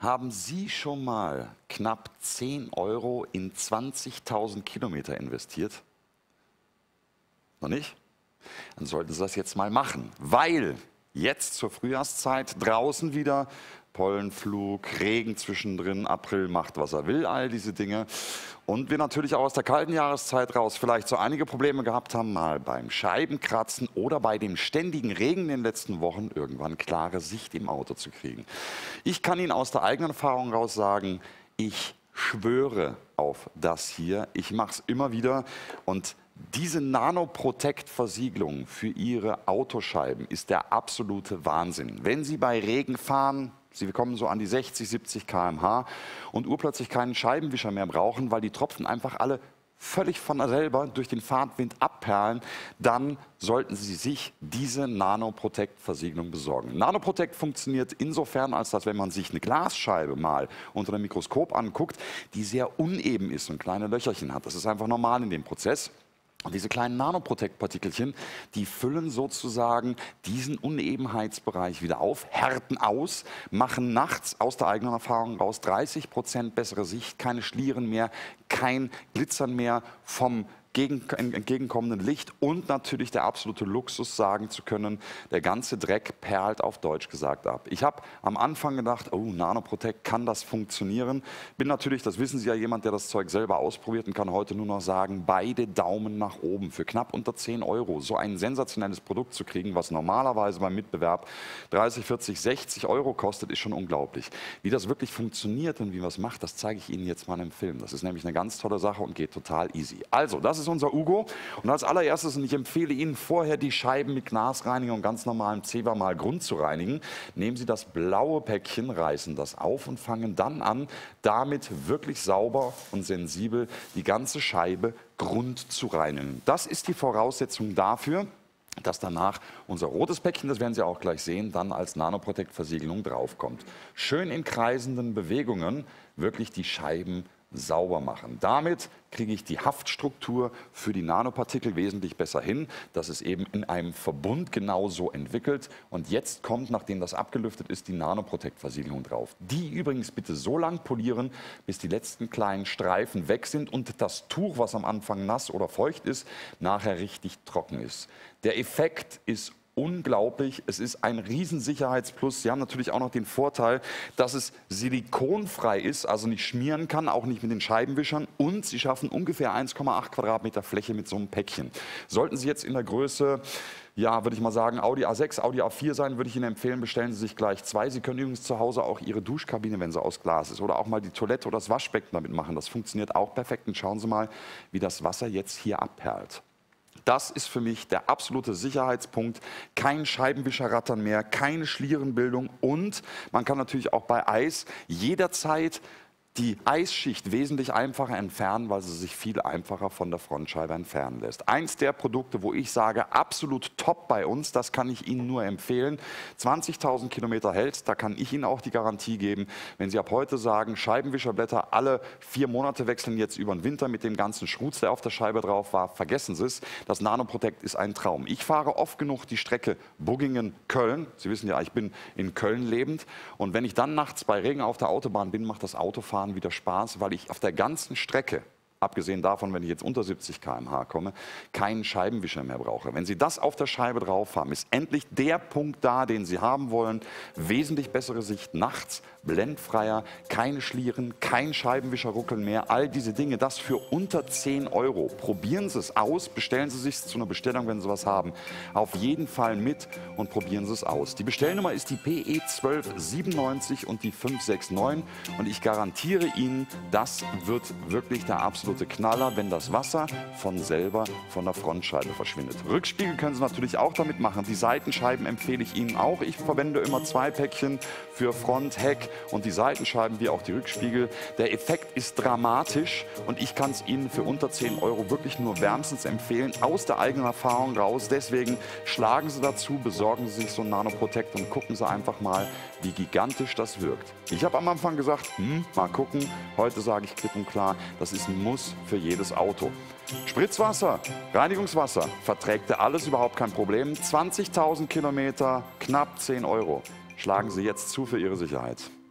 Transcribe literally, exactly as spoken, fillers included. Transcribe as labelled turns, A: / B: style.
A: Haben Sie schon mal knapp zehn Euro in zwanzigtausend Kilometer investiert? Noch nicht? Dann sollten Sie das jetzt mal machen, weil jetzt zur Frühjahrszeit draußen wieder Pollenflug, Regen zwischendrin, April macht, was er will, all diese Dinge. Und wir natürlich auch aus der kalten Jahreszeit raus vielleicht so einige Probleme gehabt haben, mal beim Scheibenkratzen oder bei dem ständigen Regen in den letzten Wochen irgendwann klare Sicht im Auto zu kriegen. Ich kann Ihnen aus der eigenen Erfahrung raus sagen, ich schwöre auf das hier. Ich mache es immer wieder und diese Nanoprotect-Versiegelung für Ihre Autoscheiben ist der absolute Wahnsinn. Wenn Sie bei Regen fahren, Sie kommen so an die sechzig, siebzig Kilometer pro Stunde und urplötzlich keinen Scheibenwischer mehr brauchen, weil die Tropfen einfach alle völlig von selber durch den Fahrtwind abperlen, dann sollten Sie sich diese Nanoprotect-Versiegelung besorgen. Nanoprotect funktioniert insofern, als dass, wenn man sich eine Glasscheibe mal unter dem Mikroskop anguckt, die sehr uneben ist und kleine Löcherchen hat. Das ist einfach normal in dem Prozess. Und diese kleinen Nanoprotect-Partikelchen, die füllen sozusagen diesen Unebenheitsbereich wieder auf, härten aus, machen nachts aus der eigenen Erfahrung raus dreißig Prozent bessere Sicht, keine Schlieren mehr, kein Glitzern mehr vom Gegen, entgegenkommenden Licht und natürlich der absolute Luxus, sagen zu können, der ganze Dreck perlt auf Deutsch gesagt ab. Ich habe am Anfang gedacht, oh, Nanoprotect, kann das funktionieren? Bin natürlich, das wissen Sie ja, jemand, der das Zeug selber ausprobiert und kann heute nur noch sagen, beide Daumen nach oben. Für knapp unter zehn Euro so ein sensationelles Produkt zu kriegen, was normalerweise beim Mitbewerb dreißig, vierzig, sechzig Euro kostet, ist schon unglaublich. Wie das wirklich funktioniert und wie man es macht, das zeige ich Ihnen jetzt mal im Film. Das ist nämlich eine ganz tolle Sache und geht total easy. Also, das ist ist unser Ugo. Und als allererstes, und ich empfehle Ihnen vorher die Scheiben mit Glasreiniger und ganz normalem Zewa mal Grund zu reinigen, nehmen Sie das blaue Päckchen, reißen das auf und fangen dann an, damit wirklich sauber und sensibel die ganze Scheibe Grund zu reinigen. Das ist die Voraussetzung dafür, dass danach unser rotes Päckchen, das werden Sie auch gleich sehen, dann als Nanoprotect-Versiegelung draufkommt. Schön in kreisenden Bewegungen wirklich die Scheiben sauber machen. Damit kriege ich die Haftstruktur für die Nanopartikel wesentlich besser hin, dass es eben in einem Verbund genauso entwickelt. Und jetzt kommt, nachdem das abgelüftet ist, die Nanoprotect-Versiegelung drauf. Die übrigens bitte so lang polieren, bis die letzten kleinen Streifen weg sind und das Tuch, was am Anfang nass oder feucht ist, nachher richtig trocken ist. Der Effekt ist unglaublich, es ist ein Riesensicherheitsplus. Sie haben natürlich auch noch den Vorteil, dass es silikonfrei ist, also nicht schmieren kann, auch nicht mit den Scheibenwischern. Und Sie schaffen ungefähr eins Komma acht Quadratmeter Fläche mit so einem Päckchen. Sollten Sie jetzt in der Größe, ja, würde ich mal sagen, Audi A sechs, Audi A vier sein, würde ich Ihnen empfehlen, bestellen Sie sich gleich zwei. Sie können übrigens zu Hause auch Ihre Duschkabine, wenn sie aus Glas ist, oder auch mal die Toilette oder das Waschbecken damit machen. Das funktioniert auch perfekt. Und schauen Sie mal, wie das Wasser jetzt hier abperlt. Das ist für mich der absolute Sicherheitspunkt. Kein Scheibenwischerrattern mehr, keine Schlierenbildung und man kann natürlich auch bei Eis jederzeit die Eisschicht wesentlich einfacher entfernen, weil sie sich viel einfacher von der Frontscheibe entfernen lässt. Eins der Produkte, wo ich sage, absolut top bei uns, das kann ich Ihnen nur empfehlen. zwanzigtausend Kilometer hält, da kann ich Ihnen auch die Garantie geben. Wenn Sie ab heute sagen, Scheibenwischerblätter alle vier Monate wechseln jetzt über den Winter mit dem ganzen Schrutz, der auf der Scheibe drauf war, vergessen Sie es. Das Nanoprotect ist ein Traum. Ich fahre oft genug die Strecke Buggingen-Köln. Sie wissen ja, ich bin in Köln lebend. Und wenn ich dann nachts bei Regen auf der Autobahn bin, macht das Autofahren wieder Spaß, weil ich auf der ganzen Strecke, abgesehen davon, wenn ich jetzt unter siebzig Kilometer pro Stunde komme, keinen Scheibenwischer mehr brauche. Wenn Sie das auf der Scheibe drauf haben, ist endlich der Punkt da, den Sie haben wollen. Wesentlich bessere Sicht nachts, blendfreier, keine Schlieren, kein Scheibenwischerruckeln mehr. All diese Dinge, das für unter zehn Euro. Probieren Sie es aus, bestellen Sie sich zu einer Bestellung, wenn Sie was haben. Auf jeden Fall mit und probieren Sie es aus. Die Bestellnummer ist die P E zwölf siebenundneunzig und die fünf sechs neun und ich garantiere Ihnen, das wird wirklich der absolute Knaller, wenn das Wasser von selber von der Frontscheibe verschwindet. Rückspiegel können Sie natürlich auch damit machen. Die Seitenscheiben empfehle ich Ihnen auch. Ich verwende immer zwei Päckchen für Front, Heck und die Seitenscheiben wie auch die Rückspiegel. Der Effekt ist dramatisch und ich kann es Ihnen für unter zehn Euro wirklich nur wärmstens empfehlen, aus der eigenen Erfahrung raus. Deswegen schlagen Sie dazu, besorgen Sie sich so ein Nanoprotect und gucken Sie einfach mal, wie gigantisch das wirkt. Ich habe am Anfang gesagt, hm, mal gucken. Heute sage ich klipp und klar, das ist ein Muss für jedes Auto. Spritzwasser, Reinigungswasser, verträgt er alles, überhaupt kein Problem. zwanzigtausend Kilometer, knapp zehn Euro. Schlagen Sie jetzt zu für Ihre Sicherheit.